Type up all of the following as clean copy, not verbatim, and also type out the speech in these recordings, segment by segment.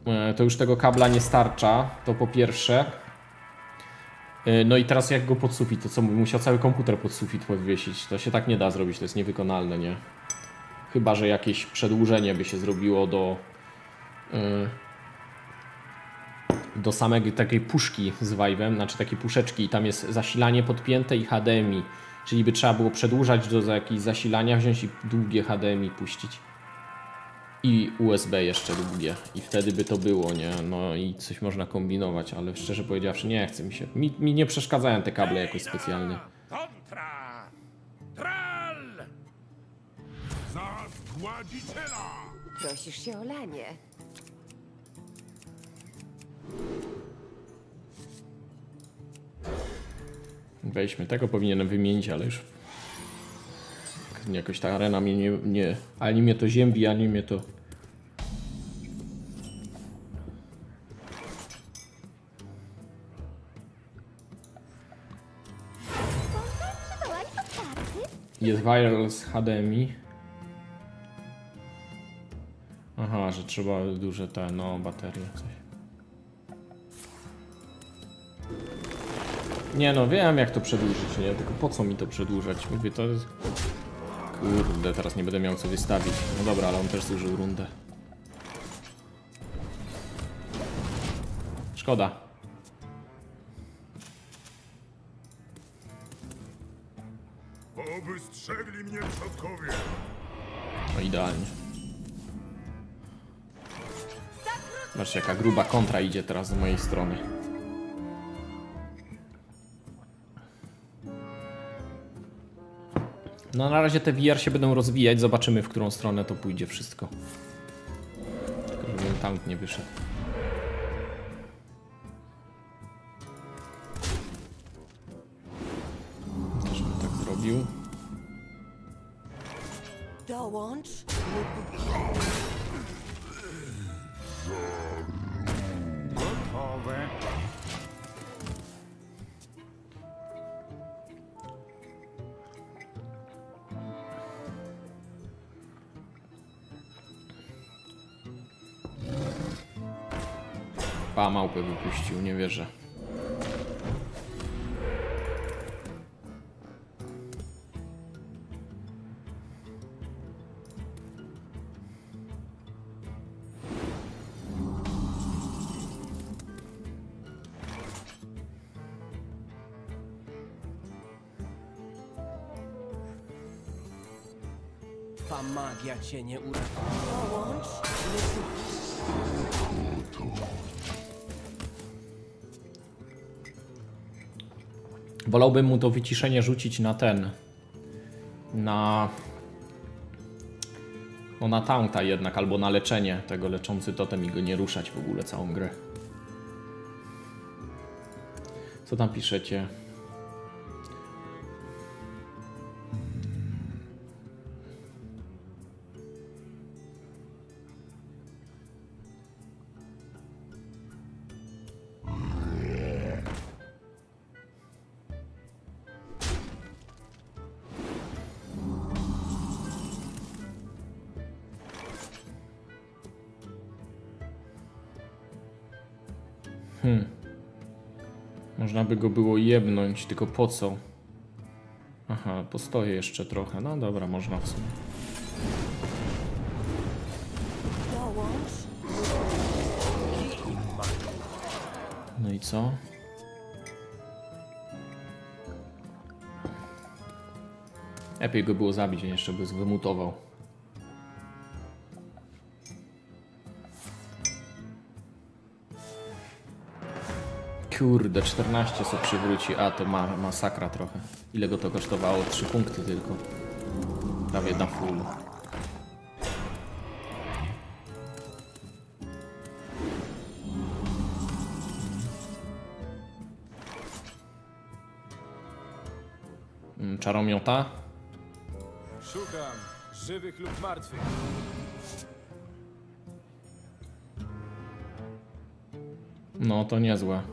to już tego kabla nie starcza, to po pierwsze. No i teraz jak go pod sufit, to co, musiał cały komputer pod sufit podwiesić. To się tak nie da zrobić, to jest niewykonalne, nie? Chyba że jakieś przedłużenie by się zrobiło do samej takiej puszki z Vive'em, znaczy takiej puszeczki i tam jest zasilanie podpięte i HDMI. Czyli by trzeba było przedłużać do jakiegoś zasilania, wziąć i długie HDMI puścić. I USB jeszcze długie. I wtedy by to było, nie? No i coś można kombinować, ale szczerze powiedziawszy nie chce mi się. Mi nie przeszkadzają te kable jakoś specjalnie. Kontra! Tral! Za zgładziciela! Prosisz się o lanie. Weźmy, tego powinienem wymienić, ale już jakoś ta arena mnie nie ani mnie to ziębi, ani mnie to... Jest wireless HDMI. Aha, że trzeba duże te, no, baterie, coś. Nie no, wiem jak to przedłużyć, nie? Tylko po co mi to przedłużać? Mówię, to jest... Kurde, teraz nie będę miał co wystawić. No dobra, ale on też zużył rundę. Szkoda. Oby strzegli mnie przodkowie! No idealnie. Zobaczcie jaka gruba kontra idzie teraz z mojej strony. No na razie te VR się będą rozwijać, zobaczymy w którą stronę to pójdzie wszystko. Tylko żeby tank nie wyszedł. Też bym tak zrobił. Dołącz. Gotowe! Pa, małpę wypuścił, nie wierzę. Twa magia cię nie uratuje. Dołącz. Wolałbym mu to wyciszenie rzucić na ten. Na... No na taunta jednak, albo na leczenie tego leczący totem i go nie ruszać w ogóle całą grę. Co tam piszecie? Można by go było jebnąć, tylko po co? Aha, postoję jeszcze trochę. No dobra, można w sumie. Dołącz. No i co? Lepiej go było zabić, jeszcze by wymutował. Kurde, 14 sobie przywróci, a to masakra trochę. Ile go to kosztowało? 3 punkty tylko. Prawie na full. Czaromiota? Szukam żywych lub martwych. No to niezłe.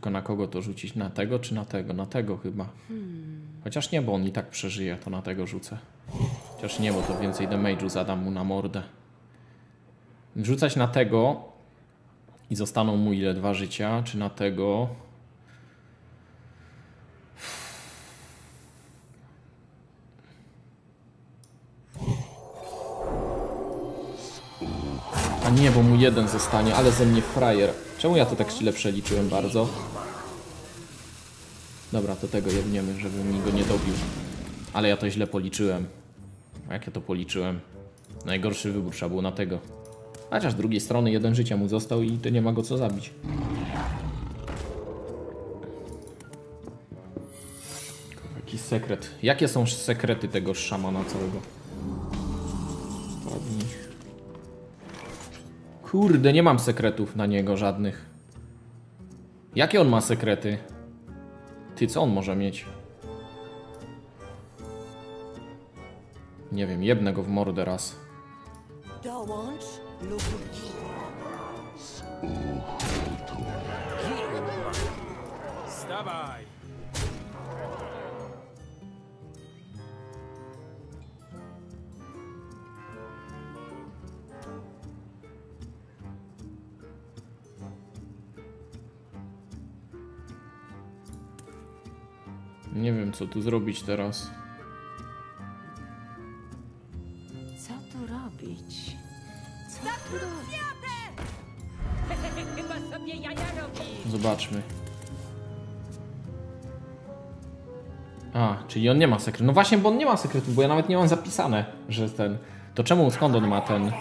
Tylko na kogo to rzucić? Na tego czy na tego? Na tego chyba. Chociaż nie, bo on i tak przeżyje, to na tego rzucę. Chociaż nie, bo to więcej damage'u zadam mu na mordę. Rzucać na tego i zostaną mu ile? 2 życia, czy na tego? A nie, bo mu 1 zostanie, ale ze mnie frajer. Czemu ja to tak źle przeliczyłem bardzo? Dobra, to tego jebniemy, żeby mi go nie dobił. Ale ja to źle policzyłem. A jak ja to policzyłem? Najgorszy wybór, trzeba było na tego. Chociaż z drugiej strony 1 życia mu został i to nie ma go co zabić. Jakiś sekret. Jakie są sekrety tego szamana całego? Padnij. Kurde, nie mam sekretów na niego żadnych. Jakie on ma sekrety? Ty, co on może mieć? Nie wiem, jebnę go w mordę raz. Dołącz lub gin. Stawaj! Nie wiem, co tu zrobić teraz. Co tu robić? Co tu robić? Chyba sobie jaja robi. Zobaczmy. A, czyli on nie ma sekretu. No właśnie, bo on nie ma sekretu, bo ja nawet nie mam zapisane, że ten... To czemu, skąd on ma ten...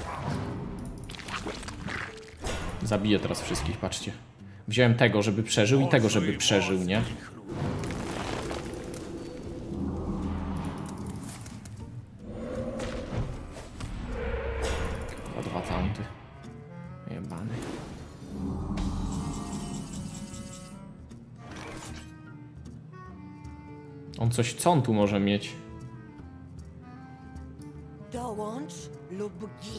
Zabiję teraz wszystkich, patrzcie. Wziąłem tego, żeby przeżył i tego, żeby przeżył, nie? O, 2 taunty. Jebany. On coś, co on tu może mieć? Dołącz lub gin.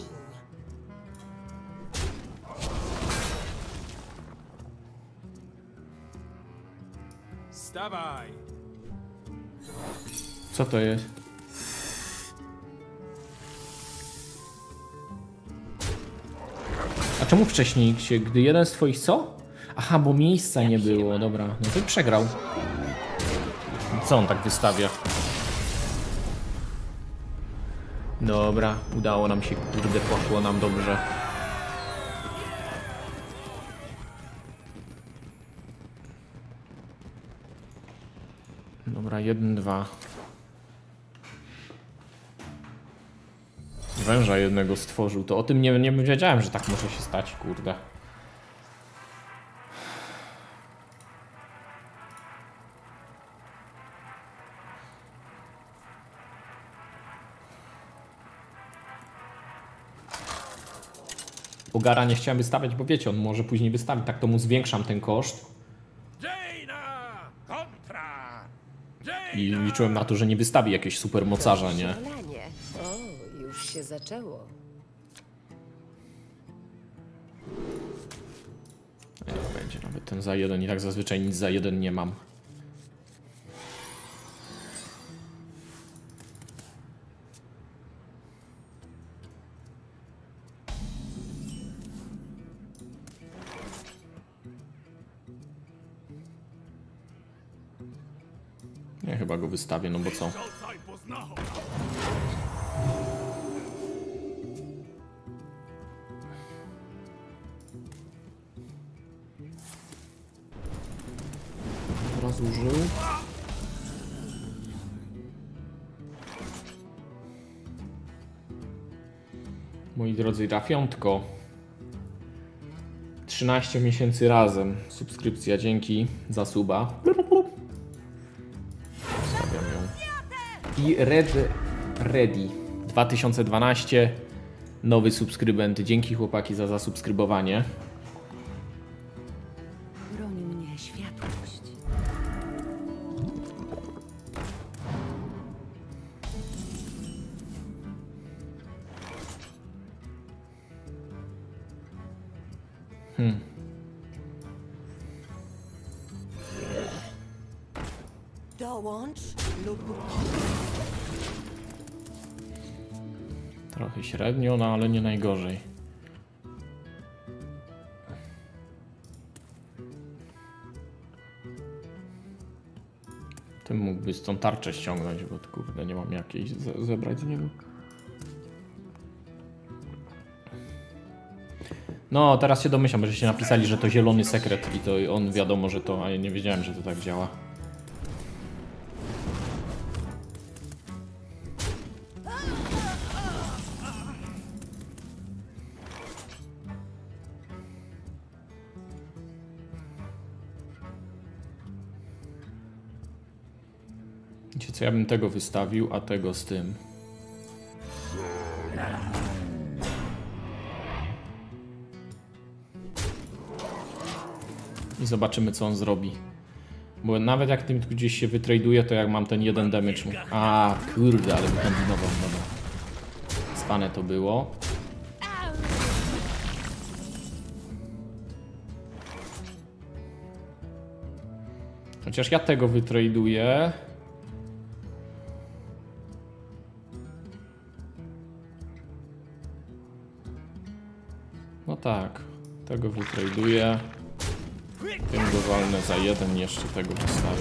Stawaj! Co to jest? A czemu wcześniej się, gdy jeden z twoich co? Aha, bo miejsca nie było, dobra. No to przegrał. Co on tak wystawia? Dobra, udało nam się, kurde, poszło nam dobrze. Dobra, 1-2. Węża jednego stworzył, to o tym nie wiedziałem, że tak może się stać, kurde. Bogara nie chciałem wystawiać, bo wiecie, on może później wystawić, tak to mu zwiększam ten koszt. Jaina! Kontra! I liczyłem na to, że nie wystawi jakiegoś super mocarza, nie? Siolanie. O, już się zaczęło. Nie będzie nawet ten za 1 i tak zazwyczaj nic za 1 nie mam. Nie, chyba go wystawię, no bo co? Rzucaj poznacho! Zużył. Moi drodzy, Rafiątko. 13 miesięcy razem. Subskrypcja, dzięki za suba. Stawiam ją. I Ready 2012. Nowy subskrybent. Dzięki chłopaki za zasubskrybowanie. Broni mnie światłość. Dołącz lub Trochę średnio, no ale nie najgorzej. Tym mógłby tą tarczę ściągnąć, bo kurde nie mam jakiejś zebrać z niego. No, teraz się domyślam, bo żeście napisali, że to zielony sekret i to on wiadomo, że to, a ja nie wiedziałem, że to tak działa. Wiecie co, ja bym tego wystawił, a tego z tym. I zobaczymy, co on zrobi. Bo nawet jak tym gdzieś się wytraduje, to jak mam ten jeden damage. A kurde, ale wykombinował. Dobra. Spane to było. Chociaż ja tego wytraduję. No tak, tego wytraduję. Tym go walnę za jeden, jeszcze tego wystawię.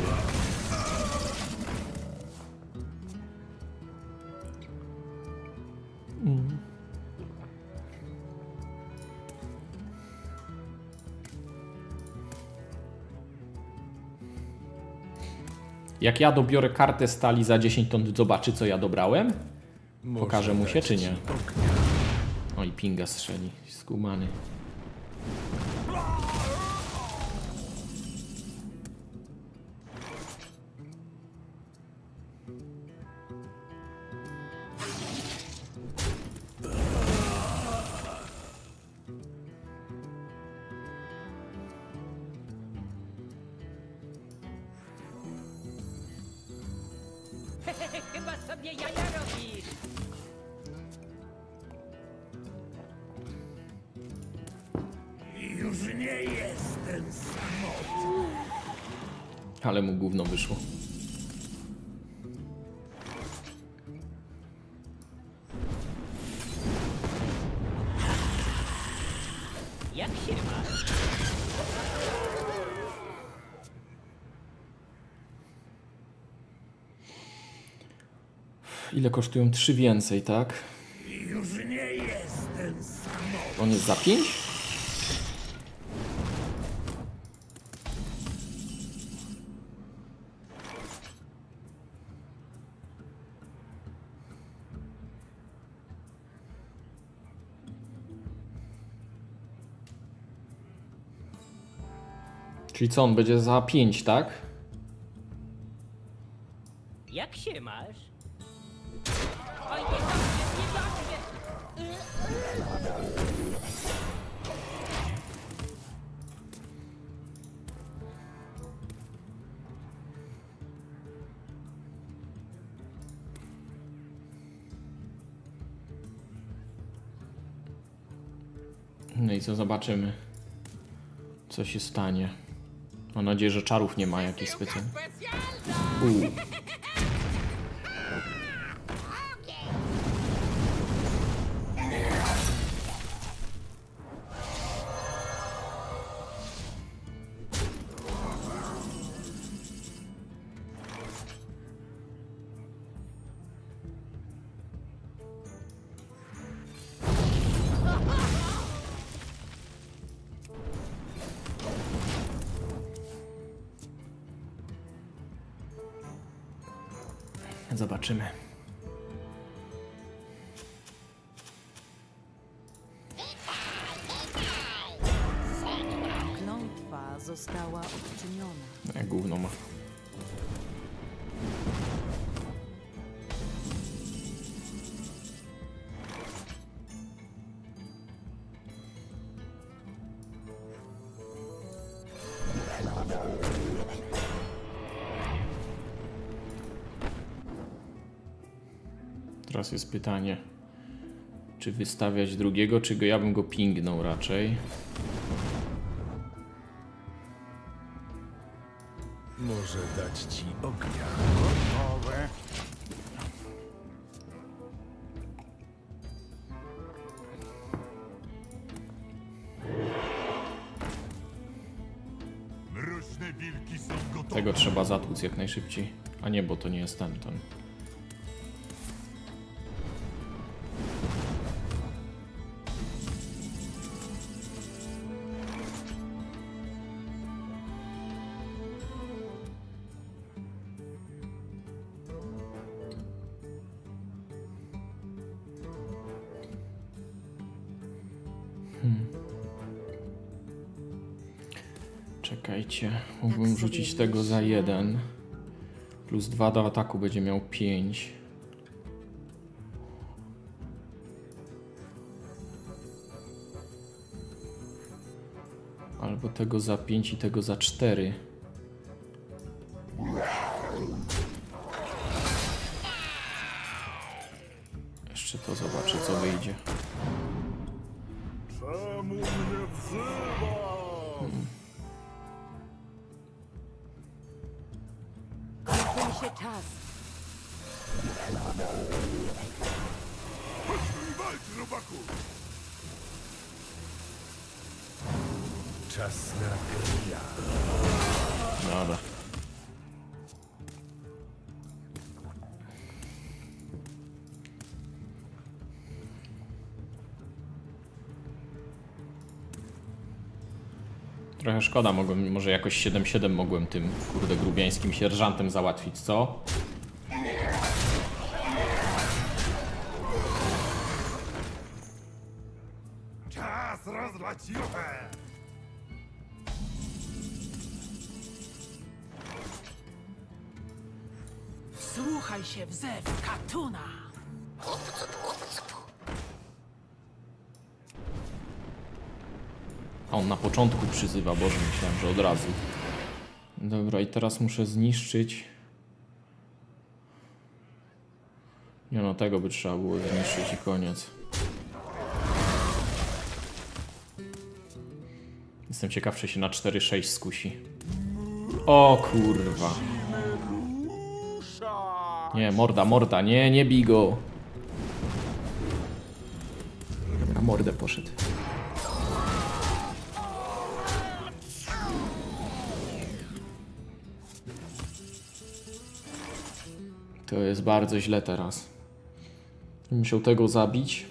Jak ja dobiorę kartę stali za 10, to zobaczy, co ja dobrałem? Pokażę mu się, czy nie? Oj, pinga strzeli, skumany. Chyba sobie jaja robisz. Już nie jestem samotny. Ale mu gówno wyszło. Jak się masz? Ile kosztują? 3 więcej, tak? Już nie jestem samotny. On jest za 5? Czyli co, on będzie za 5, tak? Jak się masz? Oj, nie dobrze. No i co, zobaczymy, co się stanie. Mam nadzieję, że czarów nie ma jakichś specjalnych. Zobaczymy. klątwa została odczyniona. Jak gówno ma. Teraz jest pytanie, czy wystawiać drugiego, czy go, ja bym go pingnął raczej. Może dać ci ognia. Gotowe. Mroczne wilki są gotowe. Tego trzeba zatłuc jak najszybciej. A nie, bo to nie jest ten. Czekajcie, mógłbym rzucić tego za 1. Plus 2 do ataku będzie miał 5. Albo tego za 5 i tego za 4. Jeszcze to zobaczę, co wyjdzie. Czemu mnie wzywasz? Kończy się czas. Walcz, robaku! Czas na grilla. Dobra. Trochę szkoda, może jakoś 7-7 mogłem tym, kurde, grubiańskim sierżantem załatwić, co? Czas rozlać juchę! Wsłuchaj się w zew Katuna. A on na początku przyzywa, Boże, myślałem, że od razu. Dobra, i teraz muszę zniszczyć... Nie no, tego by trzeba było zniszczyć i koniec. Jestem ciekaw, czy się na 4-6 skusi. O kurwa. Nie, morda, nie bij go. Na mordę poszedł. To jest bardzo źle teraz. Musiał tego zabić.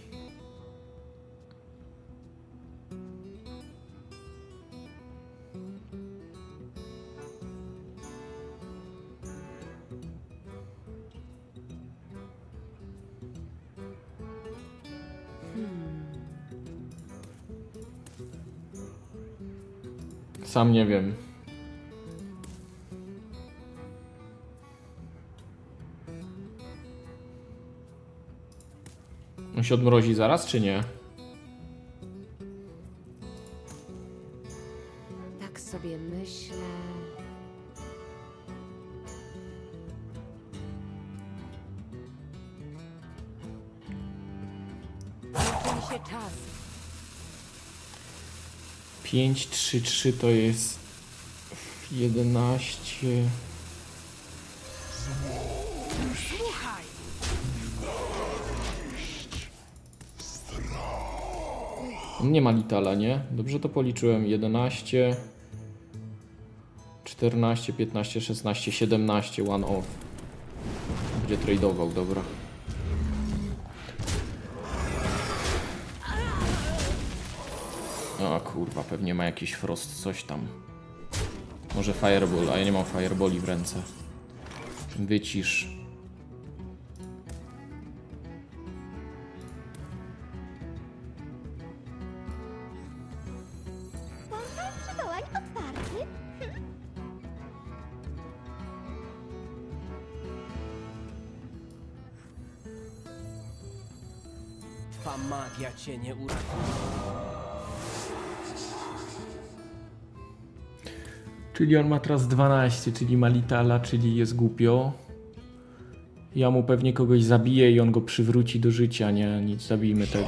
Sam nie wiem. On się odmrozi zaraz, czy nie? Tak sobie myślę. Kończy się czas. 5, 3, 3 to jest 11. Słuchaj. On nie ma litala, nie? Dobrze to policzyłem. 11, 14, 15, 16, 17. One off. Będzie tradeował, dobra. O kurwa, pewnie ma jakiś frost, coś tam. Może fireball, a ja nie mam fireballi w ręce. Wycisz. Portal przywołań otwarty. Twa magia cię nie uratuje. Czyli on ma teraz 12, czyli ma litala, czyli jest głupio. Ja mu pewnie kogoś zabiję i on go przywróci do życia, nie? Nic, zabijmy tego.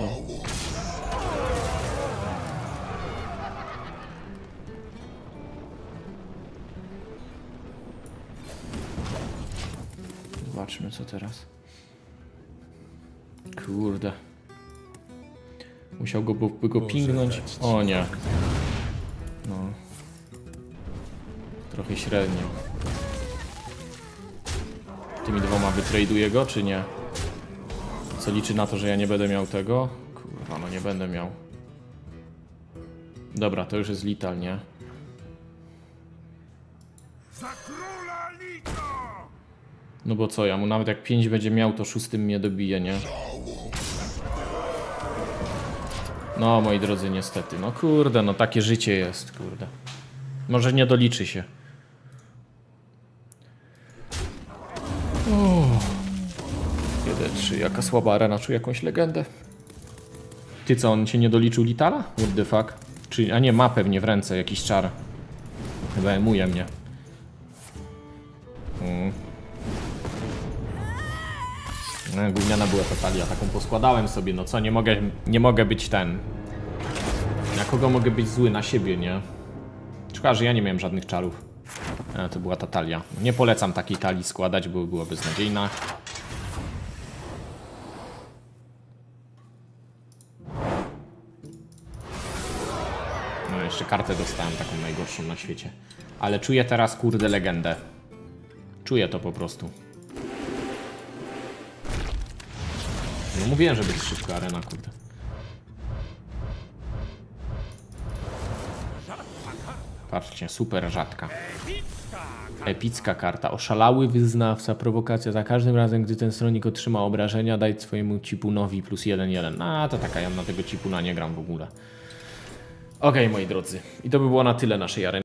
Zobaczmy co teraz. Kurde. Musiał go pingnąć. O nie. No. Trochę średnio. Tymi dwoma wytraduję go, czy nie? Co liczy na to, że ja nie będę miał tego? Kurwa, no nie będę miał. Dobra, to już jest Lital, nie? Za króla Lito! No bo co, ja mu nawet jak 5 będzie miał, to 6 mnie dobije, nie? No, moi drodzy, niestety. No kurde, no takie życie jest, kurde. Może nie doliczy się. O. 1-3, jaka słaba arena, czuję jakąś legendę. Ty co, on cię nie doliczył Litala? What the fuck? Czy, a nie, ma pewnie w ręce jakiś czar. Chyba emuje mnie. No, gówniana była Tatalia, taką poskładałem sobie, no co, nie mogę być ten. Na kogo mogę być zły? Na siebie, nie? Szkoda, że ja nie miałem żadnych czarów. To była Tatalia. Nie polecam takiej talii składać, bo była beznadziejna. No jeszcze kartę dostałem, taką najgorszą na świecie. Ale czuję teraz, kurde, legendę. Czuję to po prostu. No mówiłem, że będzie szybka arena, kurde. Patrzcie, super rzadka. Epicka karta. Oszalały wyznawca, prowokacja. Za każdym razem, gdy ten stronnik otrzyma obrażenia, daj swojemu cipunowi plus 1/1. A to taka, ja na tego cipuna nie gram w ogóle. Okej, moi drodzy. I to by było na tyle naszej areny.